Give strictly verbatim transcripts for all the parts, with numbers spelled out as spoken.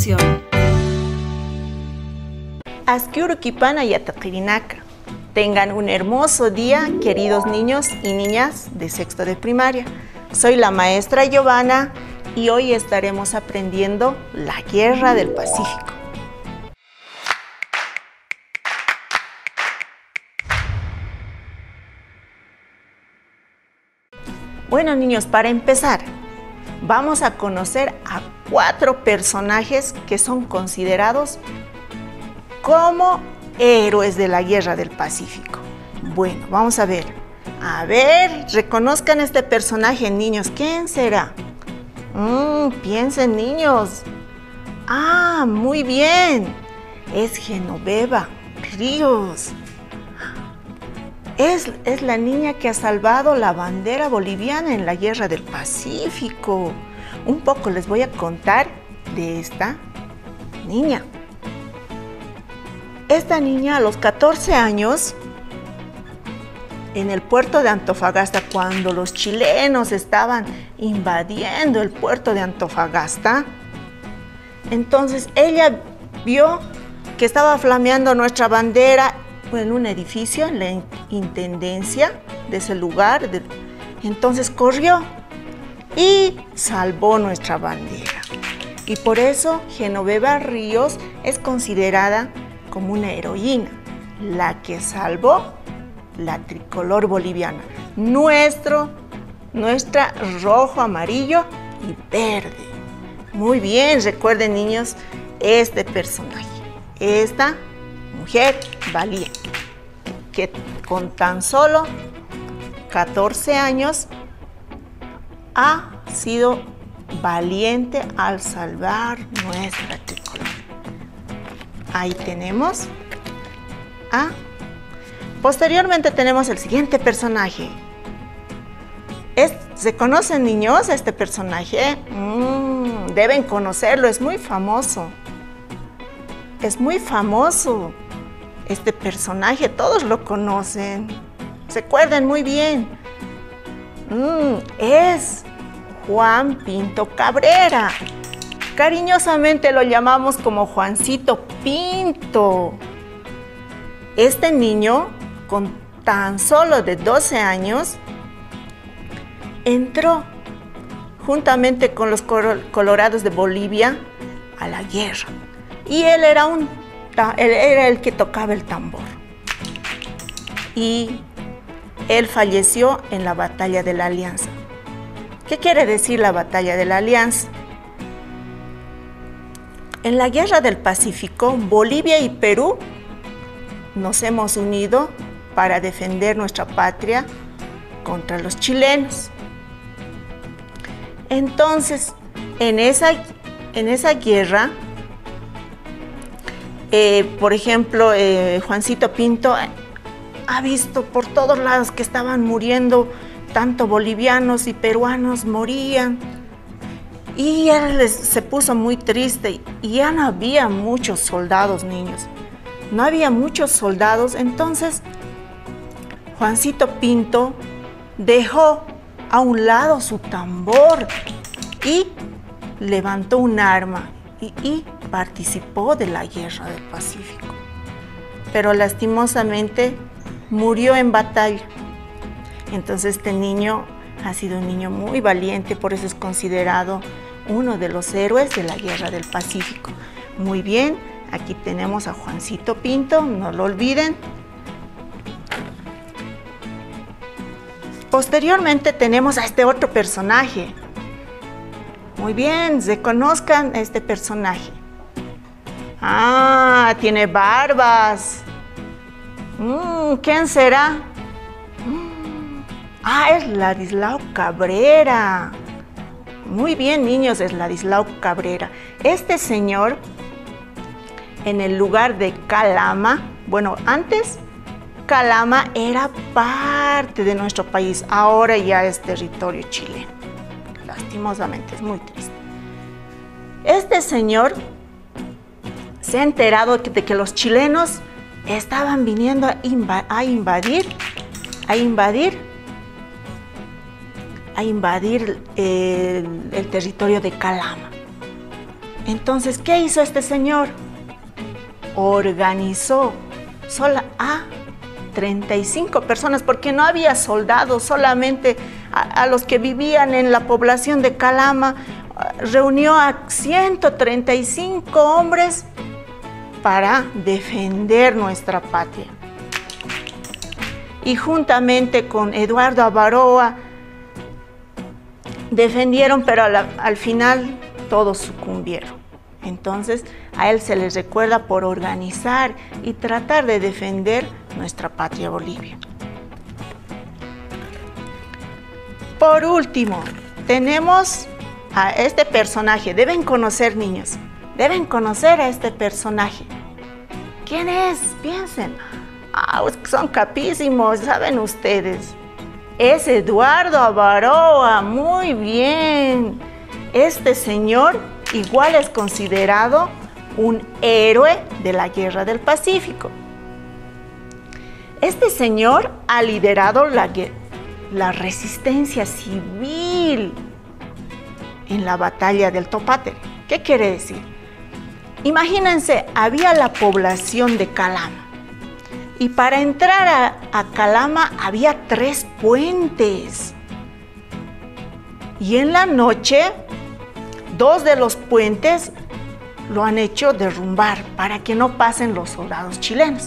Producción. Asquiurukipana y Ataquirinaka. Tengan un hermoso día, queridos niños y niñas de sexto de primaria. Soy la maestra Giovanna y hoy estaremos aprendiendo la Guerra del Pacífico. Bueno, niños, para empezar, vamos a conocer a cuatro personajes que son considerados como héroes de la Guerra del Pacífico. Bueno, vamos a ver. A ver, reconozcan este personaje, niños. ¿Quién será? Mm, piensen, niños. Ah, muy bien. Es Genoveva Ríos. Es, es la niña que ha salvado la bandera boliviana en la Guerra del Pacífico. Un poco les voy a contar de esta niña. Esta niña a los catorce años, en el puerto de Antofagasta, cuando los chilenos estaban invadiendo el puerto de Antofagasta, entonces ella vio que estaba flameando nuestra bandera en un edificio, en la intendencia de ese lugar. Entonces corrió y salvó nuestra bandera. Y por eso Genoveva Ríos es considerada como una heroína, la que salvó la tricolor boliviana, nuestro, nuestra rojo, amarillo y verde. Muy bien, recuerden, niños, este personaje, esta mujer valiente, que con tan solo catorce años ha sido valiente al salvar nuestra tricolor. Ahí tenemos a... Posteriormente tenemos el siguiente personaje. Es, ¿se conocen, niños, este personaje? Mm, deben conocerlo, es muy famoso. Es muy famoso este personaje, todos lo conocen. Se acuerdan muy bien. Mm, es Juan Pinto Cabrera. Cariñosamente lo llamamos como Juancito Pinto. Este niño, con tan solo de doce años, entró juntamente con los colorados de Bolivia a la guerra. Y él era, un, él era el que tocaba el tambor. Y él falleció en la Batalla de la Alianza. ¿Qué quiere decir la Batalla de la Alianza? En la Guerra del Pacífico, Bolivia y Perú nos hemos unido para defender nuestra patria contra los chilenos. Entonces, en esa, en esa guerra, eh, por ejemplo, eh, Juancito Pinto ha visto por todos lados que estaban muriendo, tanto bolivianos y peruanos morían. Y él se puso muy triste y ya no había muchos soldados, niños. No había muchos soldados, entonces Juancito Pinto dejó a un lado su tambor y levantó un arma y, y participó de la Guerra del Pacífico. Pero lastimosamente murió en batalla. Entonces este niño ha sido un niño muy valiente, por eso es considerado uno de los héroes de la Guerra del Pacífico. Muy bien, aquí tenemos a Juancito Pinto, no lo olviden. Posteriormente tenemos a este otro personaje. Muy bien, reconozcan este personaje. Ah, tiene barbas. Mm, ¿quién será? Mm, ah, es Ladislao Cabrera. Muy bien, niños, es Ladislao Cabrera. Este señor, en el lugar de Calama, bueno, antes Calama era parte de nuestro país, ahora ya es territorio chileno. Lastimosamente, es muy triste. Este señor se ha enterado de que los chilenos estaban viniendo a, inv a invadir, a invadir a invadir el, el territorio de Calama. Entonces, ¿qué hizo este señor? Organizó sola a treinta y cinco personas, porque no había soldados, solamente a, a los que vivían en la población de Calama. Reunió a ciento treinta y cinco hombres para defender nuestra patria. Y juntamente con Eduardo Avaroa defendieron, pero al, al final todos sucumbieron. Entonces, a él se les recuerda por organizar y tratar de defender nuestra patria Bolivia. Por último, tenemos a este personaje. Deben conocer, niños, deben conocer a este personaje. ¿Quién es? Piensen. Ah, son capísimos, saben ustedes. Es Eduardo Avaroa, muy bien. Este señor igual es considerado un héroe de la Guerra del Pacífico. Este señor ha liderado la, la resistencia civil en la batalla del Topátere. ¿Qué quiere decir? Imagínense, había la población de Calama y para entrar a, a Calama había tres puentes. Y en la noche, dos de los puentes lo han hecho derrumbar para que no pasen los soldados chilenos.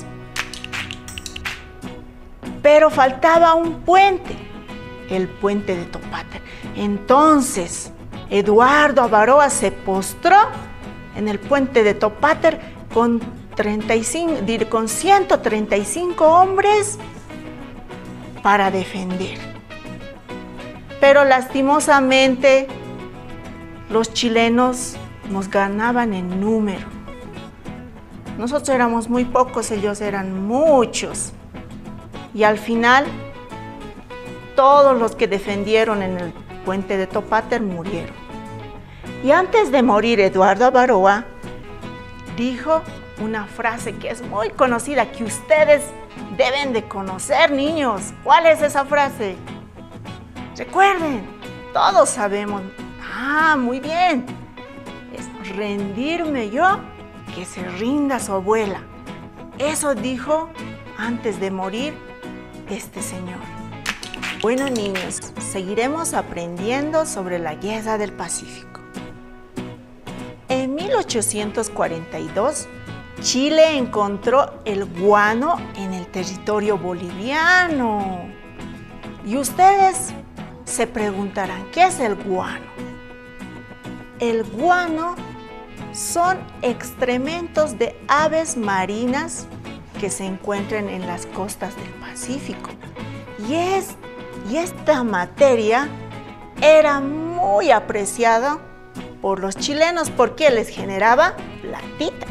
Pero faltaba un puente, el puente de Topátere. Entonces, Eduardo Avaroa se postró en el puente de Topátere con, treinta y cinco, con ciento treinta y cinco hombres para defender. Pero lastimosamente, los chilenos nos ganaban en número. Nosotros éramos muy pocos, ellos eran muchos. Y al final, todos los que defendieron en el puente de Topátere murieron. Y antes de morir, Eduardo Avaroa dijo una frase que es muy conocida, que ustedes deben de conocer, niños. ¿Cuál es esa frase? Recuerden, todos sabemos. Ah, muy bien. Es rendirme yo, que se rinda su abuela. Eso dijo antes de morir este señor. Bueno, niños, seguiremos aprendiendo sobre la Guerra del Pacífico. En mil ochocientos cuarenta y dos, Chile encontró el guano en el territorio boliviano. Y ustedes se preguntarán, ¿qué es el guano? El guano son excrementos de aves marinas que se encuentran en las costas del Pacífico. Y, es, y esta materia era muy apreciada por los chilenos porque les generaba platita.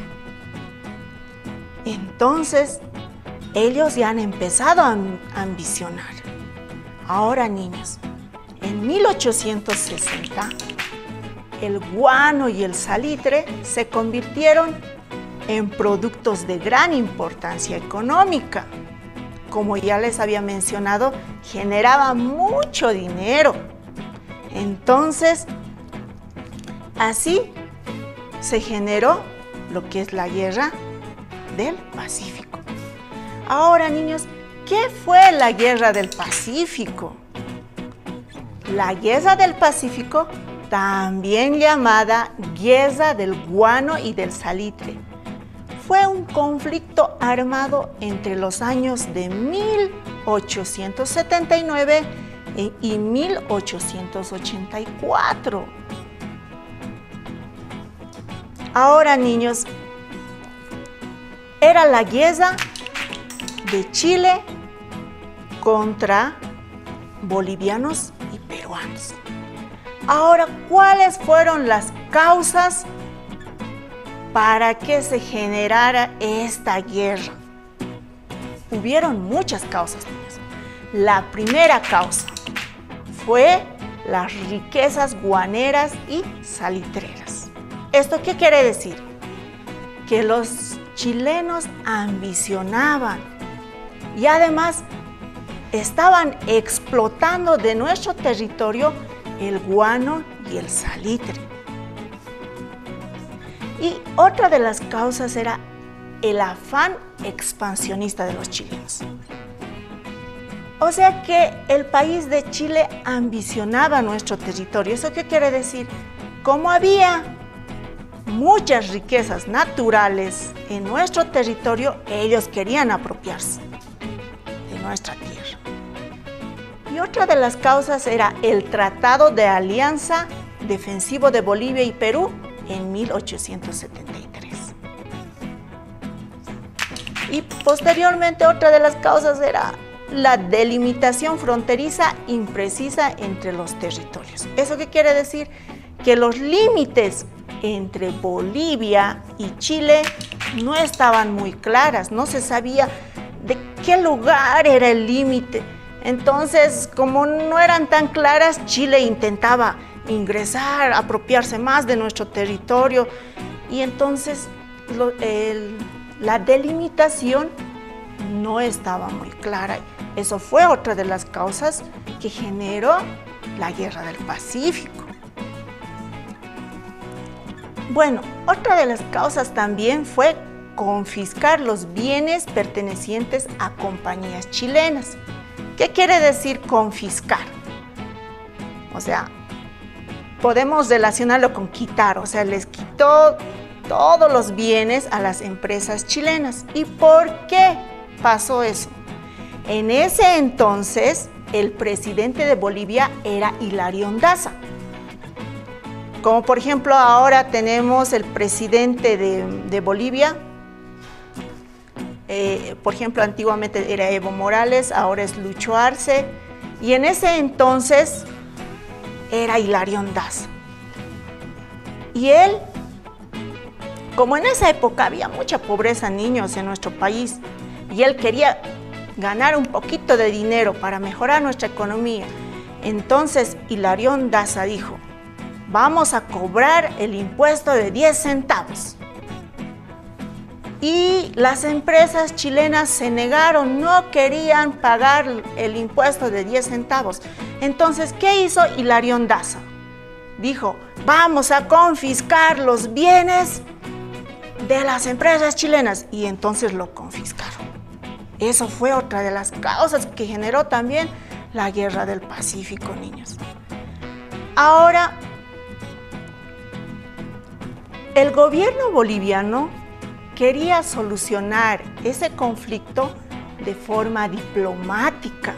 Entonces, ellos ya han empezado a ambicionar. Ahora, niños, en mil ochocientos sesenta, el guano y el salitre se convirtieron en productos de gran importancia económica. Como ya les había mencionado, generaba mucho dinero. Entonces, así se generó lo que es la Guerra del Pacífico. Ahora, niños, ¿qué fue la Guerra del Pacífico? La Guerra del Pacífico, también llamada Guerra del Guano y del Salitre, fue un conflicto armado entre los años de mil ochocientos setenta y nueve y mil ochocientos ochenta y cuatro. Ahora, niños, era la guerra de Chile contra bolivianos y peruanos. Ahora, ¿cuáles fueron las causas para que se generara esta guerra? Hubieron muchas causas, niños. La primera causa fue las riquezas guaneras y salitreras. ¿Esto qué quiere decir? Que los chilenos ambicionaban y además estaban explotando de nuestro territorio el guano y el salitre. Y otra de las causas era el afán expansionista de los chilenos. O sea que el país de Chile ambicionaba nuestro territorio. ¿Eso qué quiere decir? Como había muchas riquezas naturales en nuestro territorio, ellos querían apropiarse de nuestra tierra. Y otra de las causas era el Tratado de Alianza Defensivo de Bolivia y Perú en mil ochocientos setenta y tres. Y posteriormente otra de las causas era la delimitación fronteriza imprecisa entre los territorios. ¿Eso qué quiere decir? Que los límites entre Bolivia y Chile no estaban muy claras, no se sabía de qué lugar era el límite. Entonces, como no eran tan claras, Chile intentaba ingresar, apropiarse más de nuestro territorio, y entonces lo, el, la delimitación no estaba muy clara. Eso fue otra de las causas que generó la Guerra del Pacífico. Bueno, otra de las causas también fue confiscar los bienes pertenecientes a compañías chilenas. ¿Qué quiere decir confiscar? O sea, podemos relacionarlo con quitar, o sea, les quitó todos los bienes a las empresas chilenas. ¿Y por qué pasó eso? En ese entonces, el presidente de Bolivia era Hilarión Daza. Como por ejemplo ahora tenemos el presidente de, de Bolivia, eh, por ejemplo antiguamente era Evo Morales, ahora es Lucho Arce, y en ese entonces era Hilarión Daza. Y él, como en esa época había mucha pobreza en niños en nuestro país, y él quería ganar un poquito de dinero para mejorar nuestra economía, entonces Hilarión Daza dijo: vamos a cobrar el impuesto de diez centavos. Y las empresas chilenas se negaron, no querían pagar el impuesto de diez centavos. Entonces, ¿qué hizo Hilarión Daza? Dijo: vamos a confiscar los bienes de las empresas chilenas. Y entonces lo confiscaron. Eso fue otra de las causas que generó también la Guerra del Pacífico, niños. Ahora, el gobierno boliviano quería solucionar ese conflicto de forma diplomática.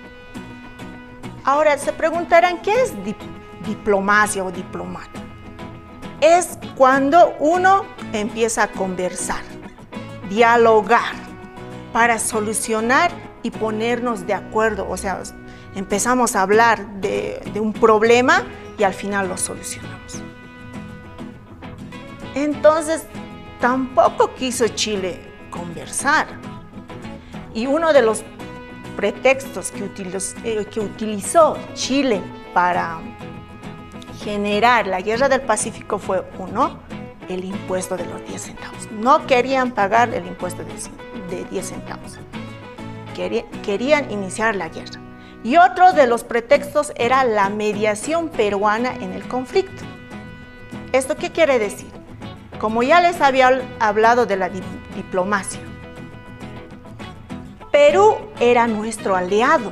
Ahora se preguntarán, ¿qué es dip diplomacia o diplomática? Es cuando uno empieza a conversar, dialogar, para solucionar y ponernos de acuerdo. O sea, empezamos a hablar de, de un problema y al final lo solucionamos. Entonces, tampoco quiso Chile conversar. Y uno de los pretextos que utilizó, eh, que utilizó Chile para generar la Guerra del Pacífico fue, uno, el impuesto de los diez centavos. No querían pagar el impuesto de, de diez centavos. Querían, querían iniciar la guerra. Y otro de los pretextos era la mediación peruana en el conflicto. ¿Esto qué quiere decir? Como ya les había hablado de la di diplomacia, Perú era nuestro aliado,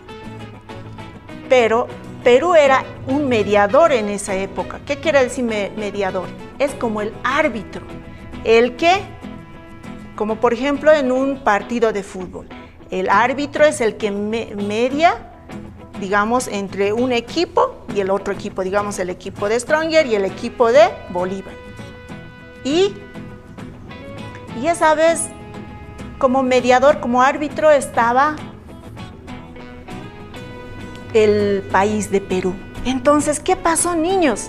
pero Perú era un mediador en esa época. ¿Qué quiere decir me mediador? Es como el árbitro, el que, como por ejemplo en un partido de fútbol, el árbitro es el que me media, digamos, entre un equipo y el otro equipo, digamos el equipo de Stronger y el equipo de Bolívar. Y, y esa vez, como mediador, como árbitro, estaba el país de Perú. Entonces, ¿qué pasó, niños?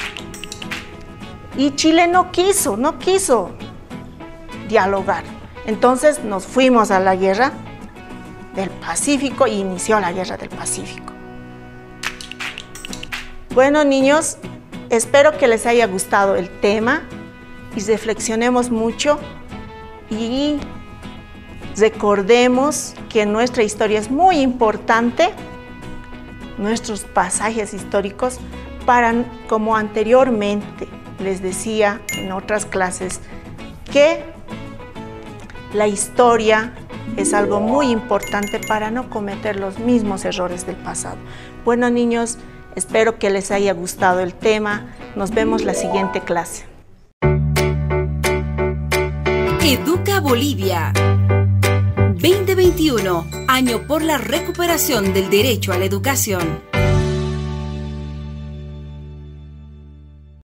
Y Chile no quiso, no quiso dialogar. Entonces nos fuimos a la Guerra del Pacífico y inició la Guerra del Pacífico. Bueno, niños, espero que les haya gustado el tema y reflexionemos mucho y recordemos que nuestra historia es muy importante, nuestros pasajes históricos, para, como anteriormente, les decía en otras clases que la historia es algo muy importante para no cometer los mismos errores del pasado. Bueno, niños, espero que les haya gustado el tema. Nos vemos la siguiente clase. Educa Bolivia veinte veintiuno, año por la recuperación del derecho a la educación.